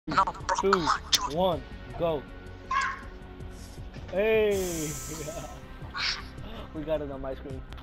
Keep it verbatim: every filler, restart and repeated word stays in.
Two, one, go. Hey! We got it on my screen.